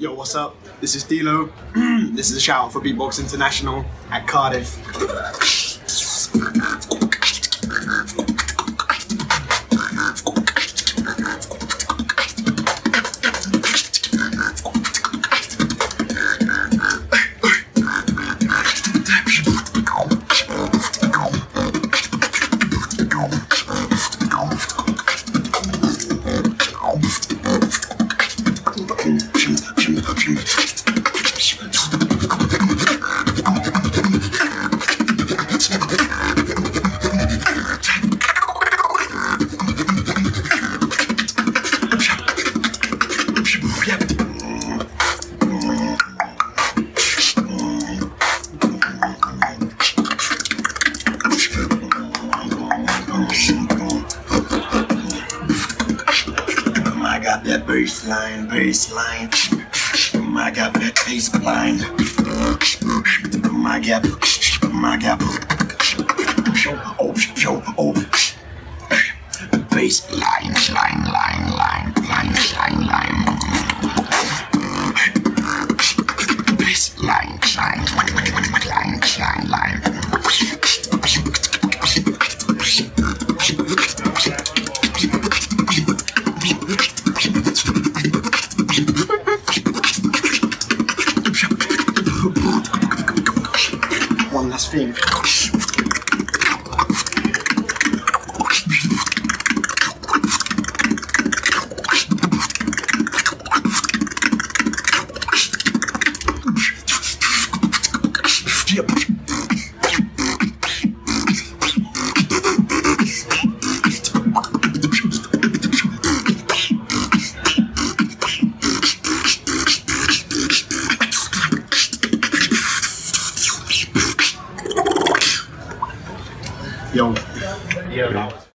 Yo, what's up? This is Dilo. This is a shout out for Beatbox International at Cardiff. I got that bassline. I got that bass line. I got bass line. One last thing. Yo.